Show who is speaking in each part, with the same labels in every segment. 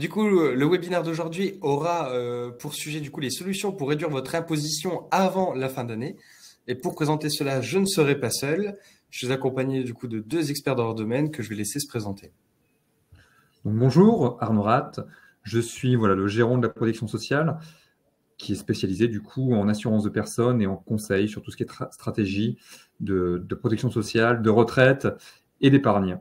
Speaker 1: Du coup, le webinaire d'aujourd'hui aura pour sujet du coup les solutions pour réduire votre imposition avant la fin d'année. Et pour présenter cela, je ne serai pas seul. Je suis accompagné du coup de deux experts dans leur domaine que je vais laisser se présenter.
Speaker 2: Donc, bonjour, Arnaud Rath. Je suis le gérant de la protection sociale qui est spécialisé du coup en assurance de personnes et en conseil sur tout ce qui est stratégie de protection sociale, de retraite et d'épargne.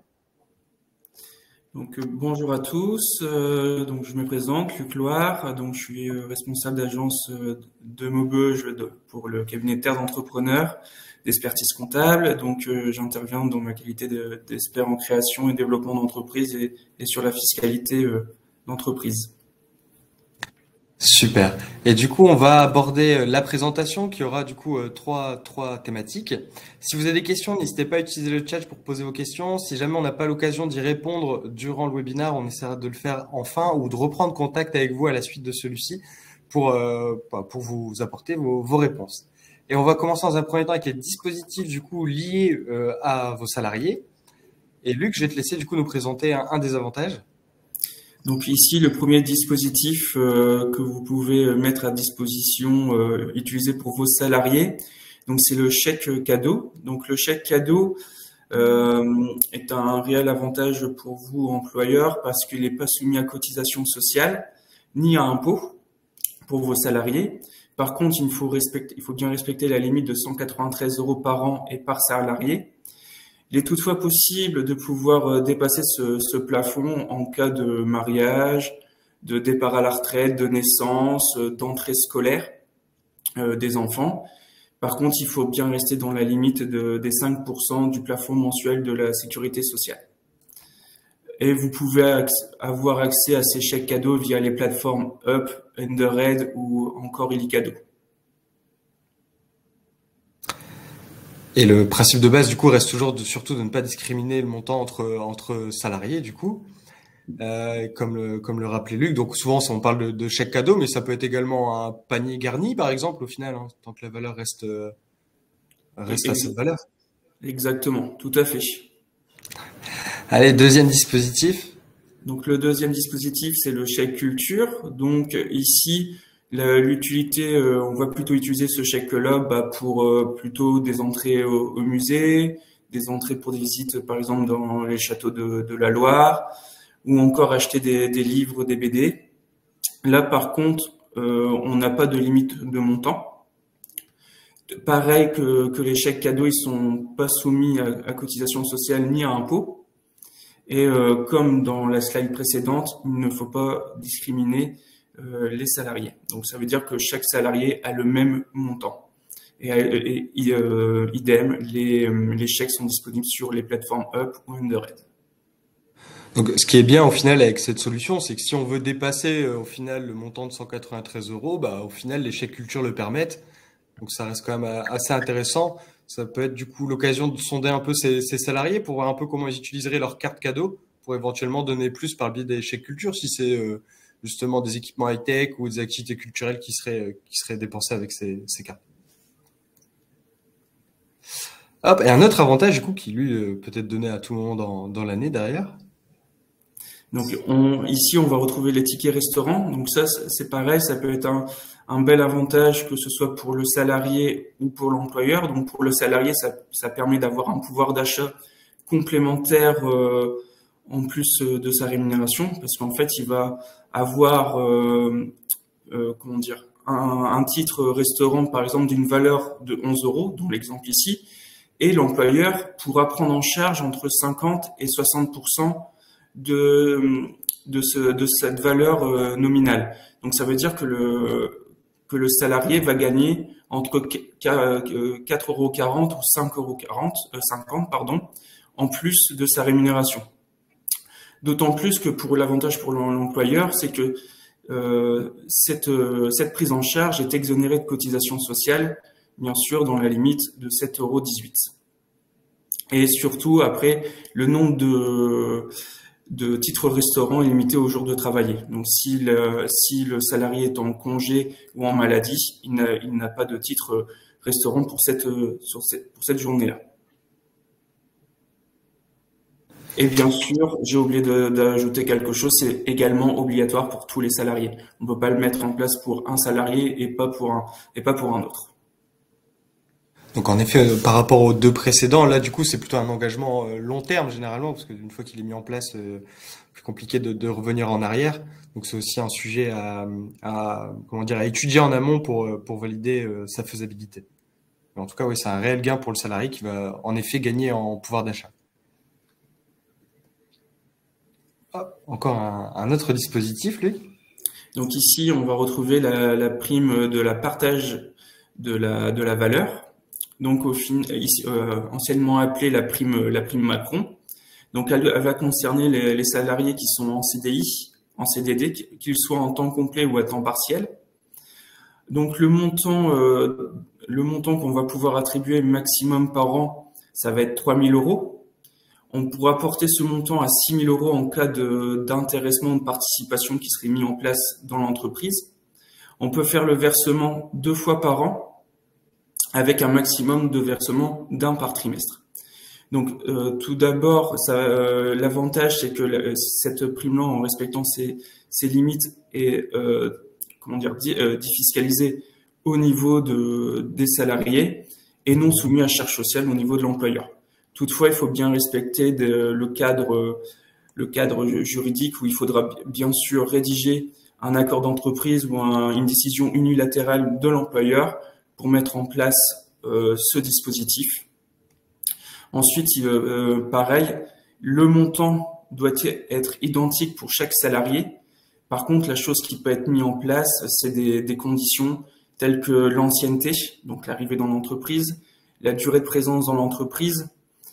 Speaker 3: Donc bonjour à tous. Donc je me présente, Luc Loire. Donc je suis responsable d'agence de Maubeuge pour le cabinet Terre d'entrepreneurs d'expertise comptable. Donc j'interviens dans ma qualité d'expert en création et développement d'entreprise et sur la fiscalité d'entreprise.
Speaker 1: Super. Et du coup, on va aborder la présentation qui aura du coup trois thématiques. Si vous avez des questions, n'hésitez pas à utiliser le chat pour poser vos questions. Si jamais on n'a pas l'occasion d'y répondre durant le webinaire, on essaiera de le faire en fin ou de reprendre contact avec vous à la suite de celui-ci pour vous apporter vos réponses. Et on va commencer dans un premier temps avec les dispositifs du coup liés à vos salariés. Et Luc, je vais te laisser du coup nous présenter un des avantages.
Speaker 3: Donc ici, le premier dispositif que vous pouvez mettre à disposition, utiliser pour vos salariés, donc c'est le chèque cadeau. Donc le chèque cadeau est un réel avantage pour vous, employeur, parce qu'il n'est pas soumis à cotisation sociale ni à impôt pour vos salariés. Par contre, il faut bien respecter la limite de 193 € par an et par salarié. Il est toutefois possible de pouvoir dépasser ce plafond en cas de mariage, de départ à la retraite, de naissance, d'entrée scolaire des enfants. Par contre, il faut bien rester dans la limite des 5% du plafond mensuel de la sécurité sociale. Et vous pouvez avoir accès à ces chèques cadeaux via les plateformes Up, Underhead ou encore Illicado.
Speaker 1: Et le principe de base, du coup, reste toujours surtout de ne pas discriminer le montant entre salariés, du coup, comme le rappelait Luc. Donc souvent, on parle de chèque cadeau, mais ça peut être également un panier garni, par exemple, au final, hein, tant que la valeur reste à cette valeur.
Speaker 3: Exactement, tout à fait.
Speaker 1: Allez, deuxième dispositif.
Speaker 3: Donc le deuxième dispositif, c'est le chèque culture. Donc ici, l'utilité, on va plutôt utiliser ce chèque-là pour plutôt des entrées au musée, des entrées pour des visites, par exemple, dans les châteaux de la Loire, ou encore acheter des livres, des BD. Là, par contre, on n'a pas de limite de montant. Pareil que les chèques cadeaux, ils sont pas soumis à cotisation sociale ni à impôt. Et comme dans la slide précédente, il ne faut pas discriminer les salariés. Donc ça veut dire que chaque salarié a le même montant. Et idem, les chèques sont disponibles sur les plateformes Up ou Underhead.
Speaker 1: Donc, ce qui est bien au final avec cette solution, c'est que si on veut dépasser au final le montant de 193 €, au final les chèques culture le permettent. Donc ça reste quand même assez intéressant. Ça peut être du coup l'occasion de sonder un peu ces salariés pour voir un peu comment ils utiliseraient leur carte cadeau pour éventuellement donner plus par le biais des chèques culture si c'est justement des équipements high-tech ou des activités culturelles qui seraient dépensées avec ces cartes. Hop, et un autre avantage du coup qui lui peut être donné à tout moment dans l'année derrière.
Speaker 3: Donc ici, on va retrouver les tickets restaurants. Donc ça, c'est pareil, ça peut être un bel avantage que ce soit pour le salarié ou pour l'employeur. Donc pour le salarié, ça permet d'avoir un pouvoir d'achat complémentaire en plus de sa rémunération, parce qu'en fait, il va avoir comment dire, un titre restaurant, par exemple, d'une valeur de 11 €, dont l'exemple ici, et l'employeur pourra prendre en charge entre 50 et 60% de cette valeur nominale. Donc ça veut dire que le salarié va gagner entre 4,40 € ou 5,50 € en plus de sa rémunération. D'autant plus que pour l'avantage pour l'employeur, c'est que cette prise en charge est exonérée de cotisation sociale, bien sûr dans la limite de 7,18 €. Et surtout, après, le nombre de titres restaurant est limité au jour de travailler. Donc, si le salarié est en congé ou en maladie, il n'a pas de titre restaurant pour cette journée-là. Et bien sûr, j'ai oublié d'ajouter quelque chose, c'est également obligatoire pour tous les salariés. On ne peut pas le mettre en place pour un salarié et pas pour un autre.
Speaker 1: Donc en effet, par rapport aux deux précédents, là du coup c'est plutôt un engagement long terme généralement, parce qu'une fois qu'il est mis en place, plus compliqué de revenir en arrière. Donc c'est aussi un sujet comment dire, à étudier en amont pour valider sa faisabilité. Mais en tout cas, oui, c'est un réel gain pour le salarié qui va en effet gagner en pouvoir d'achat. Encore un autre dispositif, lui.
Speaker 3: Donc ici, on va retrouver la prime de la partage de la valeur. Donc ici, anciennement appelée la prime Macron. Donc elle va concerner les salariés qui sont en CDI, en CDD, qu'ils soient en temps complet ou à temps partiel. Donc le montant qu'on va pouvoir attribuer maximum par an, ça va être 3 000 euros. On pourra porter ce montant à 6 000 euros en cas d'intéressement de participation qui serait mis en place dans l'entreprise. On peut faire le versement 2 fois par an avec un maximum de versement d'un par trimestre. Donc tout d'abord, l'avantage c'est que cette prime-là, en respectant ses limites, est défiscalisée au niveau des salariés et non soumis à charge sociale au niveau de l'employeur. Toutefois, il faut bien respecter le cadre juridique où il faudra bien sûr rédiger un accord d'entreprise ou une décision unilatérale de l'employeur pour mettre en place ce dispositif. Ensuite, pareil, le montant doit être identique pour chaque salarié. Par contre, la chose qui peut être mise en place, c'est des conditions telles que l'ancienneté, donc l'arrivée dans l'entreprise, la durée de présence dans l'entreprise,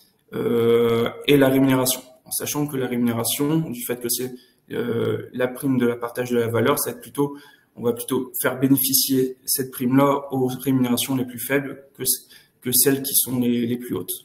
Speaker 3: et la rémunération, en sachant que la rémunération, du fait que c'est la prime de la partage de la valeur, on va plutôt faire bénéficier cette prime-là aux rémunérations les plus faibles que celles qui sont les plus hautes.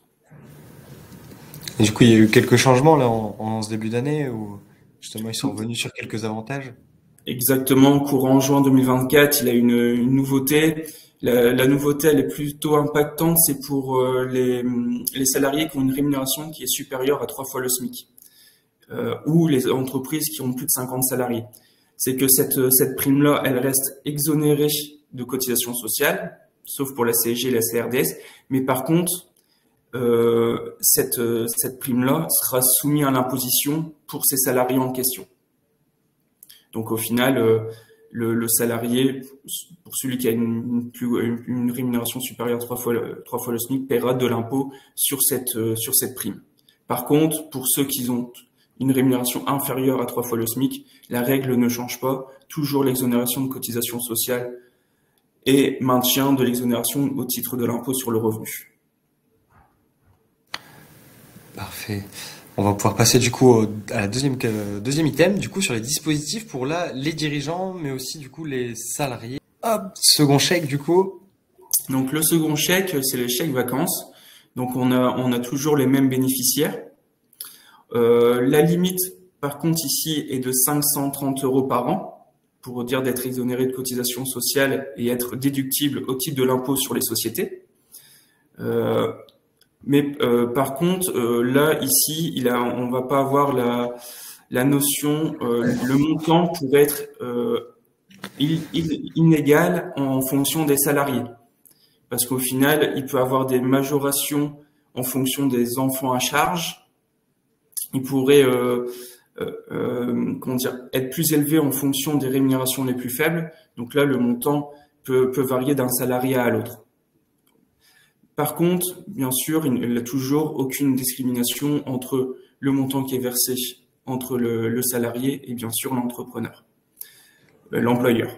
Speaker 1: Et du coup, il y a eu quelques changements là en ce début d'année où justement ils sont revenus sur quelques avantages.
Speaker 3: Exactement, courant juin 2024, il y a une nouveauté. La nouveauté, elle est plutôt impactante, c'est pour les salariés qui ont une rémunération qui est supérieure à 3 fois le SMIC, ou les entreprises qui ont plus de 50 salariés. C'est que cette prime-là, elle reste exonérée de cotisations sociales, sauf pour la CSG et la CRDS, mais par contre, cette prime-là sera soumise à l'imposition pour ces salariés en question. Donc au final, le salarié, pour celui qui a une rémunération supérieure à 3 fois le SMIC, paiera de l'impôt sur cette prime. Par contre, pour ceux qui ont une rémunération inférieure à 3 fois le SMIC, la règle ne change pas. Toujours l'exonération de cotisation sociale et maintien de l'exonération au titre de l'impôt sur le revenu.
Speaker 1: Parfait. On va pouvoir passer du coup à la deuxième item, du coup sur les dispositifs pour là les dirigeants, mais aussi du coup les salariés. Hop, second chèque du coup.
Speaker 3: Donc le second chèque, c'est le chèque vacances. Donc on a toujours les mêmes bénéficiaires. La limite, par contre ici, est de 530 euros par an, pour dire d'être exonéré de cotisations sociales et être déductible au titre de l'impôt sur les sociétés. Mais par contre, là, ici, on va pas avoir la notion, le montant pourrait être inégal en fonction des salariés. Parce qu'au final, il peut avoir des majorations en fonction des enfants à charge. Il pourrait être plus élevé en fonction des rémunérations les plus faibles. Donc là, le montant peut varier d'un salarié à l'autre. Par contre, bien sûr, il n'y a toujours aucune discrimination entre le montant qui est versé entre le salarié et bien sûr l'entrepreneur, l'employeur.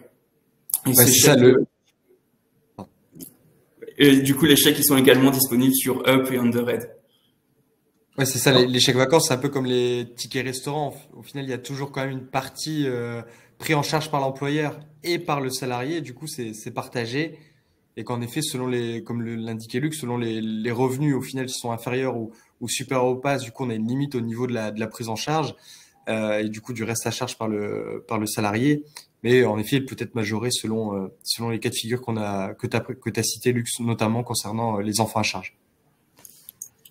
Speaker 3: Et du coup, les chèques ils sont également disponibles sur Up et Underhead.
Speaker 1: Ouais, c'est ça, les chèques vacances, c'est un peu comme les tickets restaurants. Au final, il y a toujours quand même une partie prise en charge par l'employeur et par le salarié. Du coup, c'est partagé. Et qu'en effet, comme l'indiquait Luc, selon les revenus au final qui sont inférieurs ou supérieurs au PASS, du coup, on a une limite au niveau de la prise en charge et du coup du reste à charge par le salarié. Mais en effet, il peut être majoré selon les cas de figure que t'as cité, Luc, notamment concernant les enfants à charge.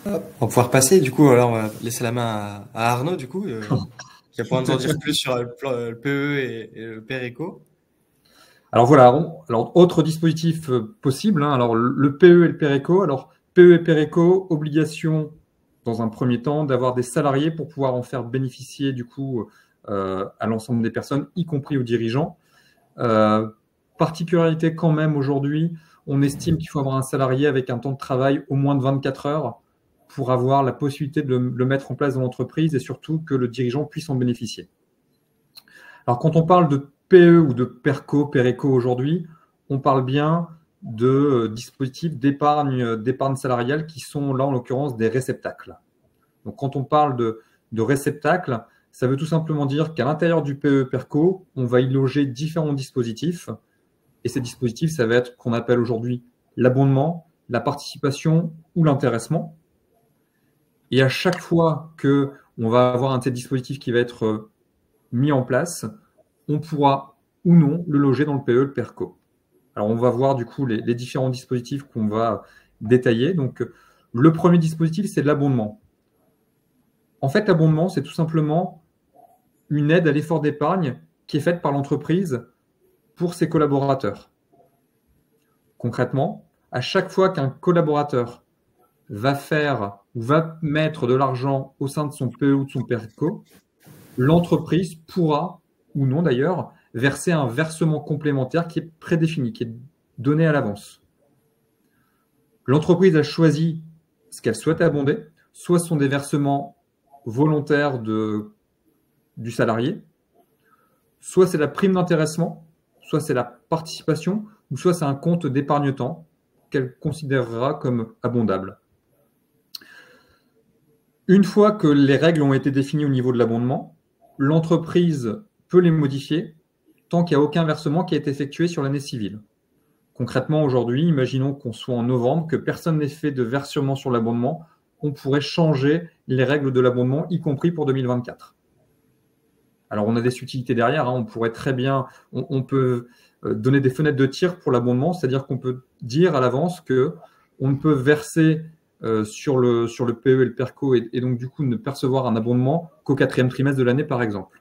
Speaker 1: On va pouvoir passer, du coup, alors on va laisser la main à Arnaud, du coup, qui va pouvoir nous en dire plus sur le PE et le PERECO.
Speaker 2: Alors voilà, alors autre dispositif possible, hein, alors le PE et le PERECO. Alors PE et PERECO, obligation dans un premier temps d'avoir des salariés pour pouvoir en faire bénéficier du coup à l'ensemble des personnes, y compris aux dirigeants. Particularité quand même aujourd'hui, on estime qu'il faut avoir un salarié avec un temps de travail au moins de 24 heures pour avoir la possibilité de le mettre en place dans l'entreprise et surtout que le dirigeant puisse en bénéficier. Alors quand on parle de PE ou de PERCO, PERECO aujourd'hui, on parle bien de dispositifs d'épargne salariale qui sont là en l'occurrence des réceptacles. Donc quand on parle de réceptacles, ça veut tout simplement dire qu'à l'intérieur du PE PERCO, on va y loger différents dispositifs. Et ces dispositifs, ça va être qu'on appelle aujourd'hui l'abondement, la participation ou l'intéressement. Et à chaque fois qu'on va avoir un de ces dispositifs qui va être mis en place, on pourra ou non le loger dans le PE, le PERCO. Alors on va voir du coup les différents dispositifs qu'on va détailler. Donc le premier dispositif, c'est l'abondement. En fait, l'abondement, c'est tout simplement une aide à l'effort d'épargne qui est faite par l'entreprise pour ses collaborateurs. Concrètement, à chaque fois qu'un collaborateur va faire ou va mettre de l'argent au sein de son PE ou de son PERCO, l'entreprise pourra, ou non d'ailleurs, verser un versement complémentaire qui est prédéfini, qui est donné à l'avance. L'entreprise a choisi ce qu'elle souhaite abonder, soit ce sont des versements volontaires du salarié, soit c'est la prime d'intéressement, soit c'est la participation, ou soit c'est un compte d'épargne-temps qu'elle considérera comme abondable. Une fois que les règles ont été définies au niveau de l'abondement, l'entreprise peut les modifier tant qu'il n'y a aucun versement qui a été effectué sur l'année civile. Concrètement, aujourd'hui, imaginons qu'on soit en novembre, que personne n'ait fait de versement sur l'abondement, on pourrait changer les règles de l'abondement, y compris pour 2024. Alors, on a des subtilités derrière, hein, on pourrait très bien, on peut donner des fenêtres de tir pour l'abondement, c'est-à-dire qu'on peut dire à l'avance qu'on ne peut verser sur le PE et le PERCO et donc du coup ne percevoir un abondement qu'au 4e trimestre de l'année, par exemple.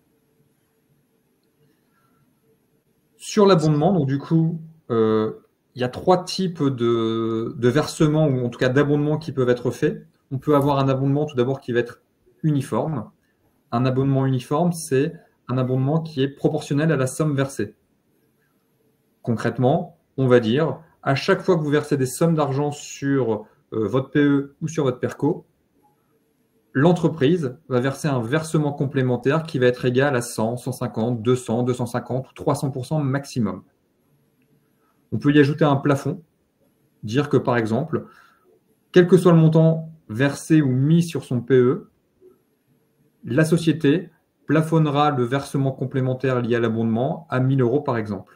Speaker 2: Sur l'abondement, donc du coup, il y a 3 types de versements ou en tout cas d'abondements qui peuvent être faits. On peut avoir un abondement tout d'abord qui va être uniforme. Un abondement uniforme, c'est un abondement qui est proportionnel à la somme versée. Concrètement, on va dire, à chaque fois que vous versez des sommes d'argent sur votre PE ou sur votre PERCO, l'entreprise va verser un versement complémentaire qui va être égal à 100, 150, 200, 250 ou 300% maximum. On peut y ajouter un plafond, dire que par exemple, quel que soit le montant versé ou mis sur son PE, la société plafonnera le versement complémentaire lié à l'abondement à 1 000 € par exemple.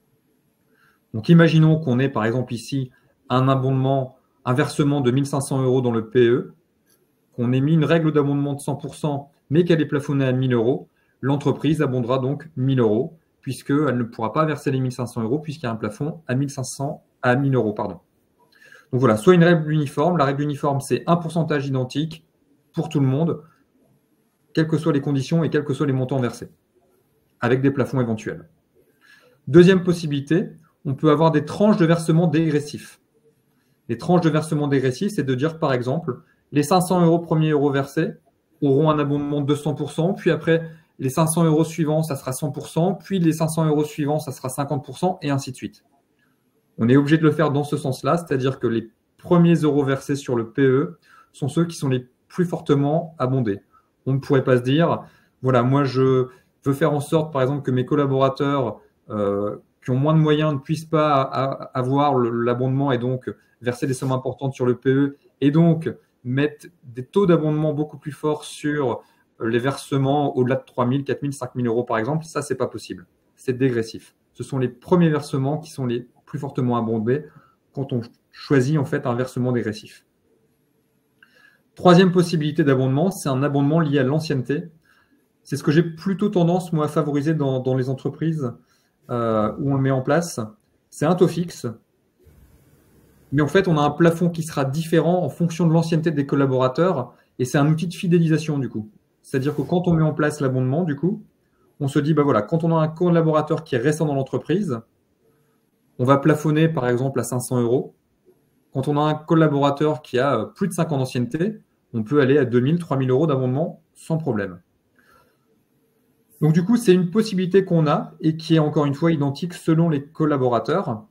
Speaker 2: Donc imaginons qu'on ait par exemple ici un abondement, un versement de 1 500 € dans le PE, qu'on ait mis une règle d'abondement de 100%, mais qu'elle est plafonnée à 1 000 €, l'entreprise abondera donc 1 000 €, puisqu'elle ne pourra pas verser les 1 500 € puisqu'il y a un plafond à 1 500 à 1 000 €, pardon. Donc voilà, soit une règle uniforme. La règle uniforme, c'est un pourcentage identique pour tout le monde, quelles que soient les conditions et quels que soient les montants versés, avec des plafonds éventuels. Deuxième possibilité, on peut avoir des tranches de versement dégressifs. Les tranches de versement dégressifs, c'est de dire par exemple, les 500 € premiers euros versés auront un abondement de 200%, puis après, les 500 € suivants, ça sera 100%, puis les 500 € suivants, ça sera 50%, et ainsi de suite. On est obligé de le faire dans ce sens-là, c'est-à-dire que les premiers euros versés sur le PE sont ceux qui sont les plus fortement abondés. On ne pourrait pas se dire, voilà, moi je veux faire en sorte, par exemple, que mes collaborateurs qui ont moins de moyens ne puissent pas avoir l'abondement et donc verser des sommes importantes sur le PE et donc mettre des taux d'abondement beaucoup plus forts sur les versements au-delà de 3 000, 4 000, 5 000 € par exemple. Ça, c'est pas possible. C'est dégressif. Ce sont les premiers versements qui sont les plus fortement abondés quand on choisit en fait un versement dégressif. Troisième possibilité d'abondement, c'est un abondement lié à l'ancienneté. C'est ce que j'ai plutôt tendance, moi, à favoriser dans les entreprises où on le met en place. C'est un taux fixe. Mais en fait, on a un plafond qui sera différent en fonction de l'ancienneté des collaborateurs et c'est un outil de fidélisation du coup. C'est-à-dire que quand on met en place l'abondement, du coup, on se dit, bah voilà, quand on a un collaborateur qui est récent dans l'entreprise, on va plafonner par exemple à 500 euros. Quand on a un collaborateur qui a plus de 5 ans d'ancienneté, on peut aller à 2000, 3000 euros d'abondement sans problème. Donc du coup, c'est une possibilité qu'on a et qui est encore une fois identique selon les collaborateurs.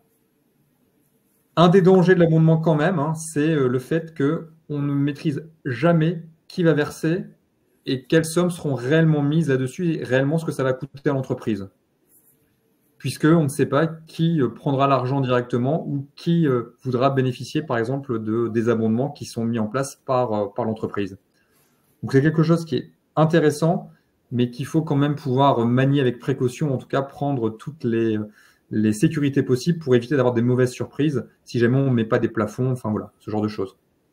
Speaker 2: Un des dangers de l'abondement quand même, hein, c'est le fait qu'on ne maîtrise jamais qui va verser et quelles sommes seront réellement mises là-dessus et réellement ce que ça va coûter à l'entreprise. Puisqu'on ne sait pas qui prendra l'argent directement ou qui voudra bénéficier, par exemple, des abondements qui sont mis en place par l'entreprise. Donc, c'est quelque chose qui est intéressant, mais qu'il faut quand même pouvoir manier avec précaution, en tout cas prendre toutes les sécurités possibles pour éviter d'avoir des mauvaises surprises si jamais on ne met pas des plafonds, enfin voilà, ce genre de choses.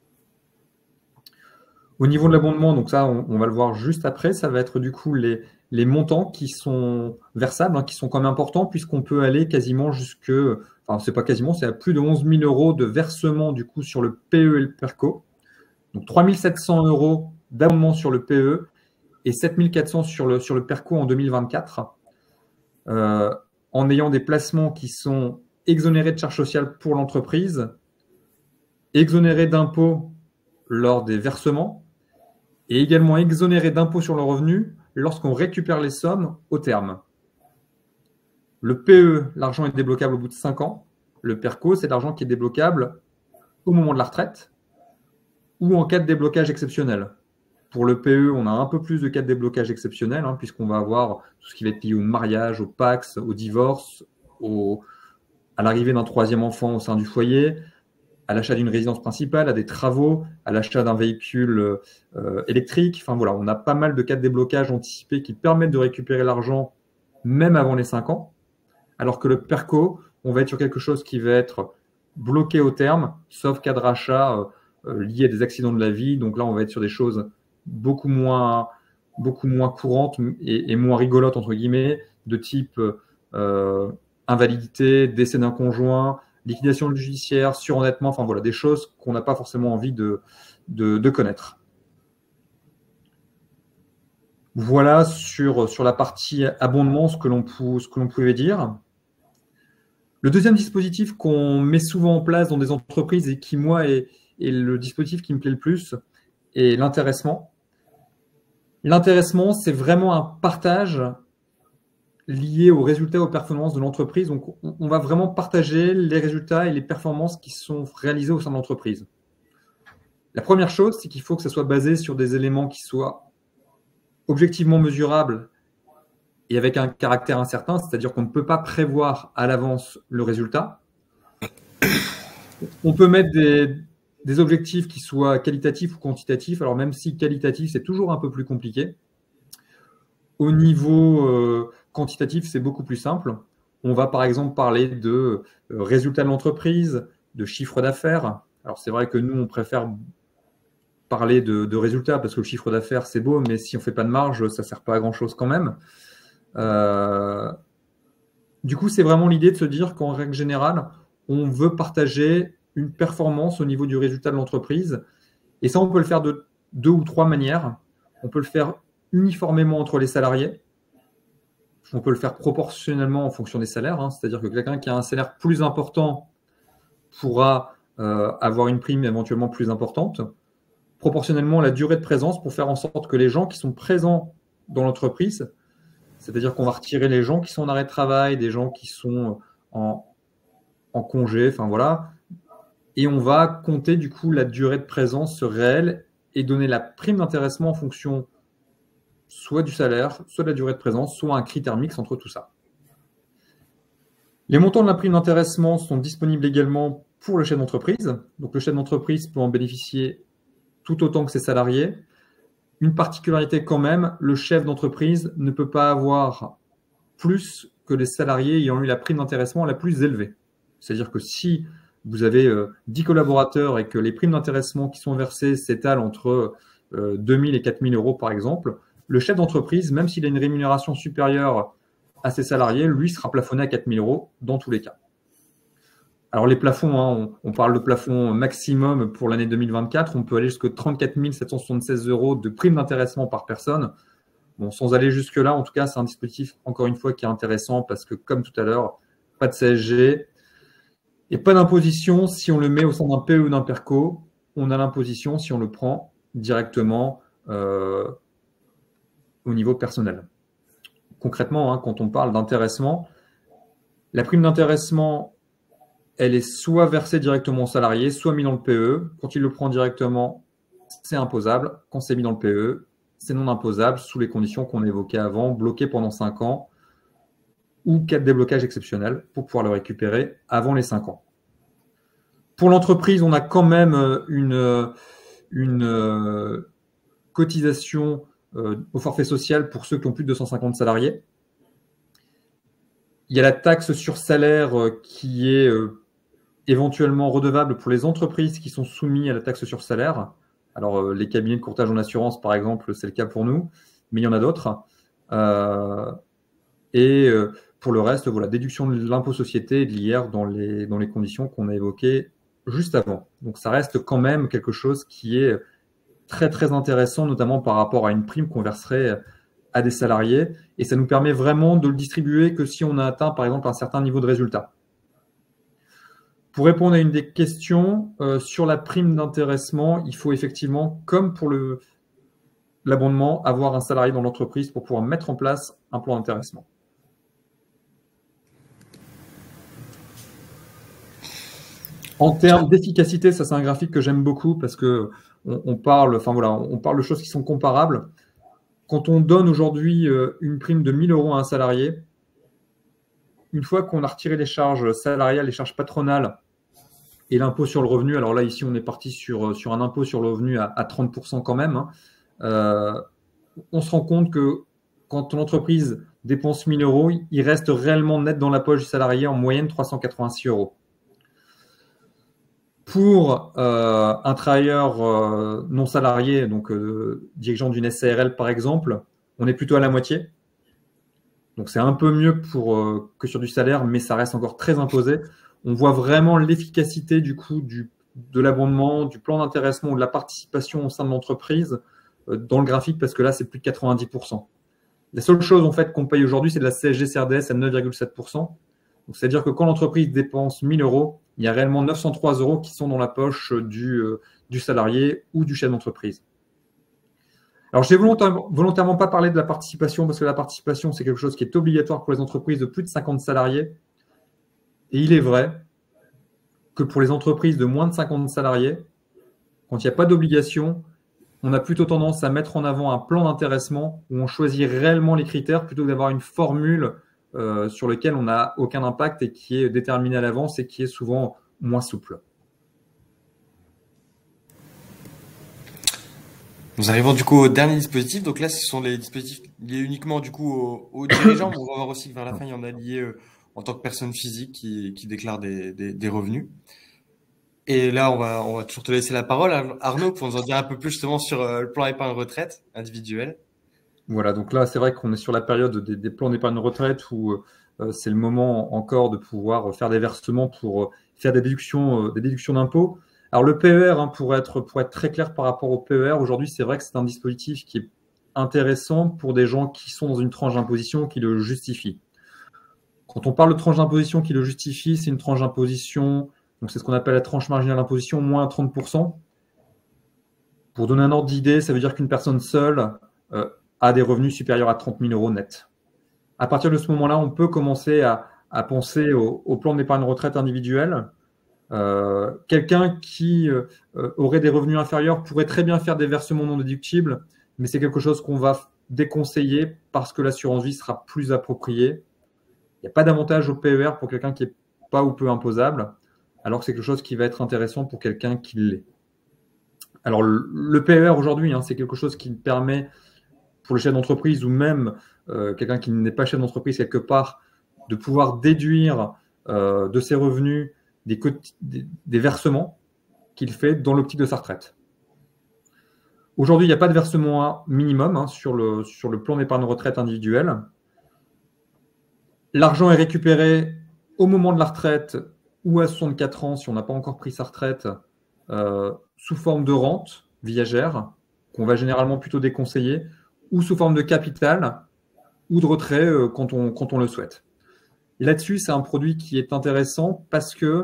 Speaker 2: Au niveau de l'abondement, donc ça, on va le voir juste après, ça va être du coup les montants qui sont versables, hein, qui sont quand même importants, puisqu'on peut aller quasiment jusque, enfin c'est pas quasiment, c'est à plus de 11 000 euros de versement du coup sur le PE et le PERCO. Donc 3 700 euros d'abondement sur le PE et 7 400 sur le PERCO en 2024, en ayant des placements qui sont exonérés de charges sociales pour l'entreprise, exonérés d'impôts lors des versements, et également exonéré d'impôt sur le revenu lorsqu'on récupère les sommes au terme. Le PE, l'argent est débloquable au bout de 5 ans. Le PERCO, c'est l'argent qui est débloquable au moment de la retraite ou en cas de déblocage exceptionnel. Pour le PE, on a un peu plus de cas de déblocage exceptionnel, hein, puisqu'on va avoir tout ce qui va être lié au mariage, au PACS, au divorce, à l'arrivée d'un 3e enfant au sein du foyer, à l'achat d'une résidence principale, à des travaux, à l'achat d'un véhicule électrique. Enfin voilà, on a pas mal de cas de déblocage anticipés qui permettent de récupérer l'argent même avant les 5 ans. Alors que le PERCO, on va être sur quelque chose qui va être bloqué au terme, sauf cas de rachat lié à des accidents de la vie. Donc là, on va être sur des choses beaucoup moins courantes et moins rigolotes, entre guillemets, de type invalidité, décès d'un conjoint, liquidation judiciaire, surendettement, enfin voilà, des choses qu'on n'a pas forcément envie de connaître. Voilà sur la partie abondement ce que l'on pouvait dire. Le deuxième dispositif qu'on met souvent en place dans des entreprises et qui, moi, est le dispositif qui me plaît le plus, est l'intéressement. L'intéressement, c'est vraiment un partage lié aux résultats, aux performances de l'entreprise. Donc, on va vraiment partager les résultats et les performances qui sont réalisées au sein de l'entreprise. La première chose, c'est qu'il faut que ça soit basé sur des éléments qui soient objectivement mesurables et avec un caractère incertain, c'est-à-dire qu'on ne peut pas prévoir à l'avance le résultat. On peut mettre des objectifs qui soient qualitatifs ou quantitatifs. Alors, même si qualitatif, c'est toujours un peu plus compliqué. Au niveau quantitatif, c'est beaucoup plus simple. On va par exemple parler de résultats de l'entreprise, de chiffre d'affaires. Alors c'est vrai que nous, on préfère parler de résultats parce que le chiffre d'affaires, c'est beau, mais si on ne fait pas de marge, ça ne sert pas à grand-chose quand même. Du coup, c'est vraiment l'idée de se dire qu'en règle générale, on veut partager une performance au niveau du résultat de l'entreprise. Et ça, on peut le faire de 2 ou 3 manières. On peut le faire uniformément entre les salariés. On peut le faire proportionnellement en fonction des salaires, hein, c'est-à-dire que quelqu'un qui a un salaire plus important pourra avoir une prime éventuellement plus importante. Proportionnellement, la durée de présence pour faire en sorte que les gens qui sont présents dans l'entreprise, c'est-à-dire qu'on va retirer les gens qui sont en arrêt de travail, des gens qui sont en congé, enfin voilà, et on va compter du coup la durée de présence réelle et donner la prime d'intéressement en fonction soit du salaire, soit de la durée de présence, soit un critère mix entre tout ça. Les montants de la prime d'intéressement sont disponibles également pour le chef d'entreprise. Donc le chef d'entreprise peut en bénéficier tout autant que ses salariés. Une particularité quand même, le chef d'entreprise ne peut pas avoir plus que les salariés ayant eu la prime d'intéressement la plus élevée. C'est-à-dire que si vous avez 10 collaborateurs et que les primes d'intéressement qui sont versées s'étalent entre 2 000 et 4 000 euros par exemple, le chef d'entreprise, même s'il a une rémunération supérieure à ses salariés, lui sera plafonné à 4 000 euros dans tous les cas. Alors les plafonds, hein, on parle de plafond maximum pour l'année 2024. On peut aller jusqu'à 34 776 € de prime d'intéressement par personne. Bon, sans aller jusque-là, en tout cas, c'est un dispositif, encore une fois, qui est intéressant parce que, comme tout à l'heure, pas de CSG et pas d'imposition si on le met au sein d'un PE ou d'un PERCO. On a l'imposition si on le prend directement au niveau personnel. Concrètement, hein, quand on parle d'intéressement, la prime d'intéressement, elle est soit versée directement au salarié, soit mise dans le PE. Quand il le prend directement, c'est imposable. Quand c'est mis dans le PE, c'est non imposable sous les conditions qu'on évoquait avant, bloqué pendant 5 ans ou cas de déblocage exceptionnel pour pouvoir le récupérer avant les 5 ans. Pour l'entreprise, on a quand même une cotisation au forfait social pour ceux qui ont plus de 250 salariés. Il y a la taxe sur salaire qui est éventuellement redevable pour les entreprises qui sont soumises à la taxe sur salaire. Alors, les cabinets de courtage en assurance, par exemple, c'est le cas pour nous, mais il y en a d'autres. Pour le reste, voilà, déduction de l'impôt société et de l'IR dans les conditions qu'on a évoquées juste avant. Donc, ça reste quand même quelque chose qui est très, très intéressant, notamment par rapport à une prime qu'on verserait à des salariés. Et ça nous permet vraiment de le distribuer que si on a atteint, par exemple, un certain niveau de résultat. Pour répondre à une des questions, sur la prime d'intéressement, il faut effectivement, comme pour l'abondement, avoir un salarié dans l'entreprise pour pouvoir mettre en place un plan d'intéressement. En termes d'efficacité, ça c'est un graphique que j'aime beaucoup parce que on parle de choses qui sont comparables. Quand on donne aujourd'hui une prime de 1 000 € à un salarié, une fois qu'on a retiré les charges salariales, les charges patronales et l'impôt sur le revenu, alors là ici on est parti sur un impôt sur le revenu à 30% quand même, hein, on se rend compte que quand l'entreprise dépense 1 000 €, il reste réellement net dans la poche du salarié en moyenne 386 €. Pour un travailleur non salarié, donc dirigeant d'une SARL par exemple, on est plutôt à la moitié. Donc c'est un peu mieux que sur du salaire, mais ça reste encore très imposé. On voit vraiment l'efficacité du coup de l'abondement, du plan d'intéressement ou de la participation au sein de l'entreprise dans le graphique, parce que là, c'est plus de 90%. La seule chose en fait qu'on paye aujourd'hui, c'est de la CSG-CRDS à 9,7%. C'est-à-dire que quand l'entreprise dépense 1 000 €, il y a réellement 903 € qui sont dans la poche du salarié ou du chef d'entreprise. Alors, je n'ai volontairement pas parlé de la participation parce que la participation, c'est quelque chose qui est obligatoire pour les entreprises de plus de 50 salariés. Et il est vrai que pour les entreprises de moins de 50 salariés, quand il n'y a pas d'obligation, on a plutôt tendance à mettre en avant un plan d'intéressement où on choisit réellement les critères plutôt que d'avoir une formule sur lequel on n'a aucun impact et qui est déterminé à l'avance et qui est souvent moins souple.
Speaker 1: Nous arrivons du coup au dernier dispositif. Donc là, ce sont les dispositifs liés uniquement du coup aux dirigeants. On va voir aussi que vers la fin, il y en a liés en tant que personne physique qui déclarent des revenus. Et là, on va toujours te laisser la parole, Arnaud, pour nous en dire un peu plus justement sur le plan épargne retraite individuel.
Speaker 2: Voilà, donc là, c'est vrai qu'on est sur la période des plans d'épargne retraite où c'est le moment encore de pouvoir faire des versements pour faire des déductions d'impôts. Alors, le PER, hein, pour être très clair par rapport au PER, aujourd'hui, c'est vrai que c'est un dispositif qui est intéressant pour des gens qui sont dans une tranche d'imposition qui le justifie. Quand on parle de tranche d'imposition qui le justifie, c'est une tranche d'imposition, donc c'est ce qu'on appelle la tranche marginale d'imposition, moins 30%. Pour donner un ordre d'idée, ça veut dire qu'une personne seule a des revenus supérieurs à 30 000 € net. À partir de ce moment-là, on peut commencer à penser au plan d'épargne retraite individuel. Quelqu'un qui aurait des revenus inférieurs pourrait très bien faire des versements non déductibles, mais c'est quelque chose qu'on va déconseiller parce que l'assurance vie sera plus appropriée. Il n'y a pas d'avantage au PER pour quelqu'un qui n'est pas ou peu imposable, alors que c'est quelque chose qui va être intéressant pour quelqu'un qui l'est. Alors, le PER aujourd'hui, hein, c'est quelque chose qui permet pour le chef d'entreprise ou même quelqu'un qui n'est pas chef d'entreprise quelque part, de pouvoir déduire de ses revenus des versements qu'il fait dans l'optique de sa retraite. Aujourd'hui, il n'y a pas de versement minimum hein, sur le plan d'épargne retraite individuel. L'argent est récupéré au moment de la retraite ou à 64 ans si on n'a pas encore pris sa retraite, sous forme de rente viagère, qu'on va généralement plutôt déconseiller, ou sous forme de capital ou de retrait quand on le souhaite. Là-dessus, c'est un produit qui est intéressant parce que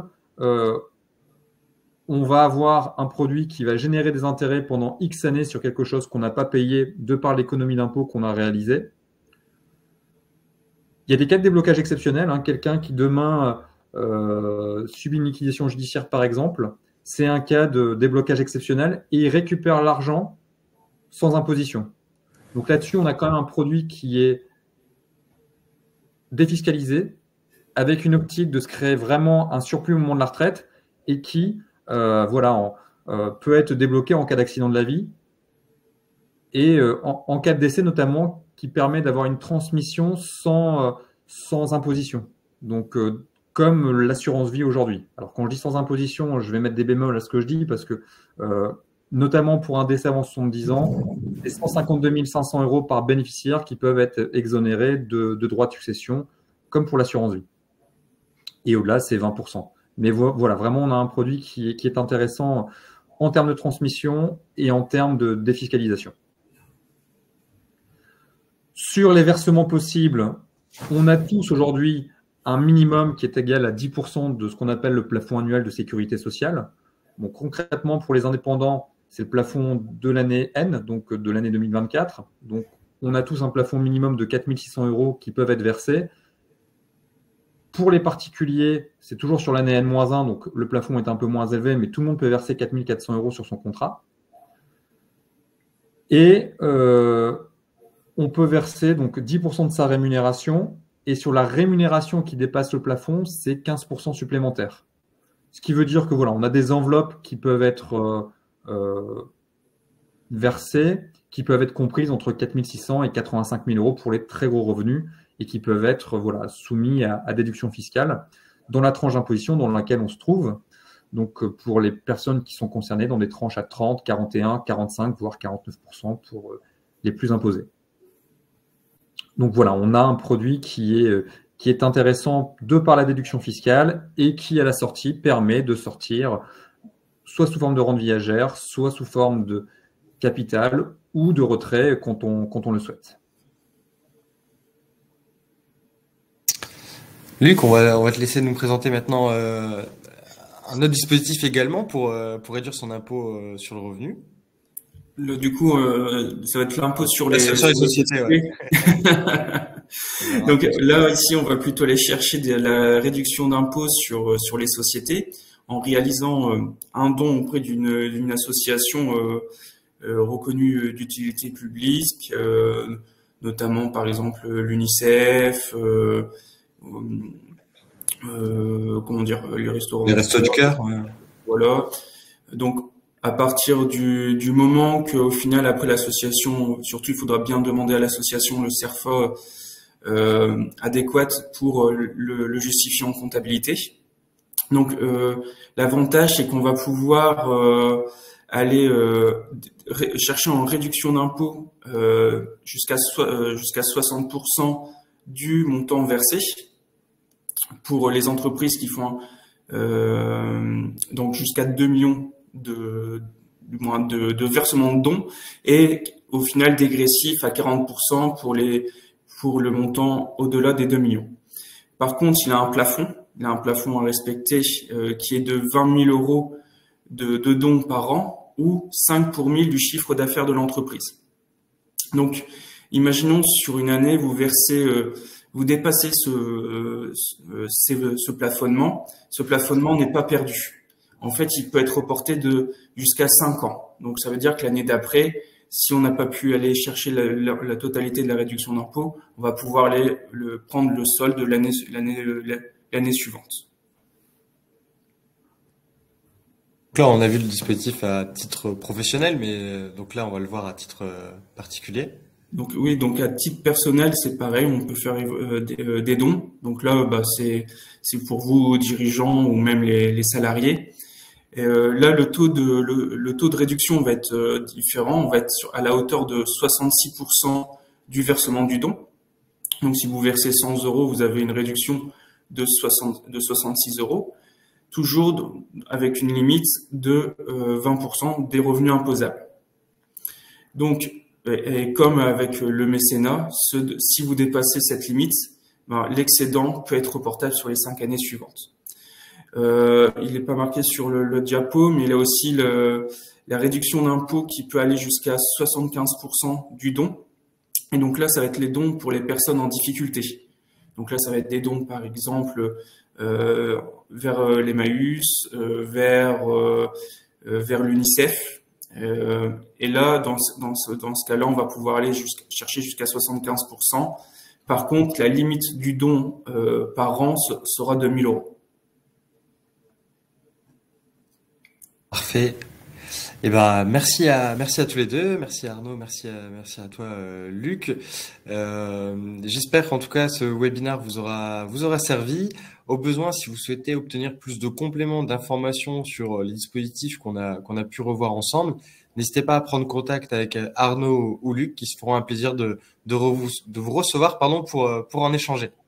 Speaker 2: on va avoir un produit qui va générer des intérêts pendant X années sur quelque chose qu'on n'a pas payé de par l'économie d'impôt qu'on a réalisée. Il y a des cas de déblocage exceptionnels. Hein. Quelqu'un qui demain subit une liquidation judiciaire, par exemple, c'est un cas de déblocage exceptionnel et il récupère l'argent sans imposition. Donc là-dessus, on a quand même un produit qui est défiscalisé, avec une optique de se créer vraiment un surplus au moment de la retraite et qui peut être débloqué en cas d'accident de la vie et en cas de décès notamment, qui permet d'avoir une transmission sans imposition. Donc, comme l'assurance vie aujourd'hui. Alors, quand je dis sans imposition, je vais mettre des bémols à ce que je dis parce que, notamment pour un décès avant 70 ans, c'est 152 500 € par bénéficiaire qui peuvent être exonérés de droits de succession, comme pour l'assurance vie. Et au-delà, c'est 20%. Mais voilà, vraiment, on a un produit qui est intéressant en termes de transmission et en termes de défiscalisation. Sur les versements possibles, on a tous aujourd'hui un minimum qui est égal à 10% de ce qu'on appelle le plafond annuel de sécurité sociale. Bon, concrètement, pour les indépendants, c'est le plafond de l'année N, donc de l'année 2024. Donc, on a tous un plafond minimum de 4 600 € qui peuvent être versés. Pour les particuliers, c'est toujours sur l'année N-1, donc le plafond est un peu moins élevé, mais tout le monde peut verser 4 400 € sur son contrat. Et on peut verser donc 10% de sa rémunération, et sur la rémunération qui dépasse le plafond, c'est 15% supplémentaire. Ce qui veut dire que voilà, on a des enveloppes qui peuvent être versées, qui peuvent être comprises entre 4 600 et 85 000 € pour les très gros revenus, et qui peuvent être soumis à déduction fiscale dans la tranche d'imposition dans laquelle on se trouve. Donc, pour les personnes qui sont concernées dans des tranches à 30, 41, 45, voire 49% pour les plus imposés. Donc voilà, on a un produit qui est intéressant de par la déduction fiscale et qui, à la sortie, permet de sortir soit sous forme de rente viagère, soit sous forme de capital ou de retrait quand on le souhaite.
Speaker 1: Luc, on va te laisser nous présenter maintenant un autre dispositif également pour réduire son impôt sur le revenu.
Speaker 3: Du coup, ça va être l'impôt sur les
Speaker 1: sociétés. Ouais.
Speaker 3: Donc là, ici, on va plutôt aller chercher la réduction d'impôt sur les sociétés en réalisant un don auprès d'une association reconnue d'utilité publique, notamment par exemple l'UNICEF, comment dire, les restaurants.
Speaker 1: Les Restos du Cœur. Ouais.
Speaker 3: Voilà. Donc, à partir du moment qu'au final, après l'association, surtout, il faudra bien demander à l'association le CERFA adéquate pour le justifier en comptabilité. Donc, l'avantage, c'est qu'on va pouvoir aller chercher en réduction d'impôt jusqu'à 60% du montant versé pour les entreprises qui font donc jusqu'à 2 millions de versements de dons, et au final dégressif à 40% pour le montant au-delà des 2 millions. Par contre, il a un plafond à respecter qui est de 20 000 € de dons par an, ou 5 pour 1000 du chiffre d'affaires de l'entreprise. Donc, imaginons sur une année, vous versez, vous dépassez ce plafonnement. Ce plafonnement n'est pas perdu. En fait, il peut être reporté jusqu'à 5 ans. Donc, ça veut dire que l'année d'après, si on n'a pas pu aller chercher la totalité de la réduction d'impôt, on va pouvoir prendre le solde de l'année suivante.
Speaker 1: Donc là, on a vu le dispositif à titre professionnel, mais donc là, on va le voir à titre particulier.
Speaker 3: Donc oui, donc à titre personnel, c'est pareil, on peut faire des dons. Donc là, c'est pour vous, dirigeants ou même les salariés. Et là, le taux de réduction va être différent. On va être à la hauteur de 66% du versement du don. Donc si vous versez 100 €, vous avez une réduction de 66 €. toujours avec une limite de 20% des revenus imposables. Donc, et comme avec le mécénat, si vous dépassez cette limite, ben, l'excédent peut être reportable sur les 5 années suivantes. Il n'est pas marqué sur le diapo, mais il a aussi la réduction d'impôt qui peut aller jusqu'à 75% du don. Et donc là, ça va être les dons pour les personnes en difficulté. Donc là, ça va être des dons, par exemple, vers l'Emmaüs, vers l'UNICEF. Et là, dans ce cas-là, on va pouvoir aller chercher jusqu'à 75%. Par contre, la limite du don par an sera de 1 000 euros.
Speaker 1: Parfait. Eh ben, merci à tous les deux. Merci Arnaud, merci à toi, Luc. J'espère en tout cas ce webinaire vous aura servi. Au besoin, si vous souhaitez obtenir plus de compléments d'informations sur les dispositifs qu'on a pu revoir ensemble, n'hésitez pas à prendre contact avec Arnaud ou Luc qui se feront un plaisir de vous recevoir, pour en échanger.